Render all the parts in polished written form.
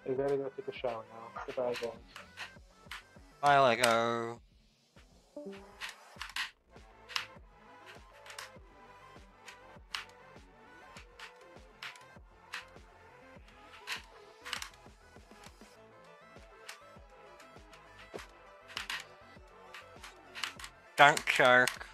I gotta go take a shower now. Goodbye, guys. Bye, Lego. Dunk shark.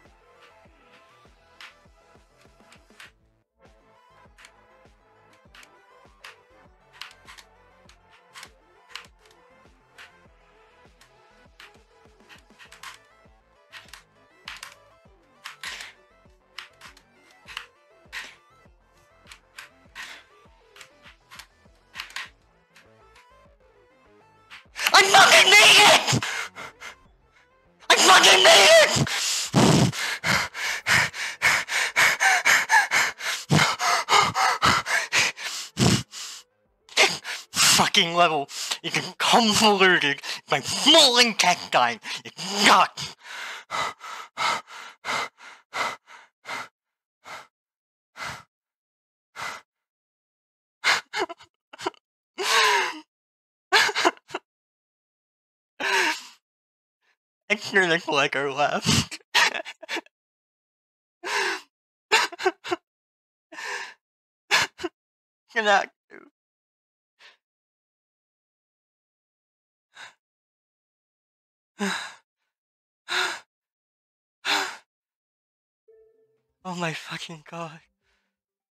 I fucking made it! I fucking made it! Fucking level. You can convoluted by falling cacti. You got. I hear the Lego laugh. Cannot. Oh my fucking god.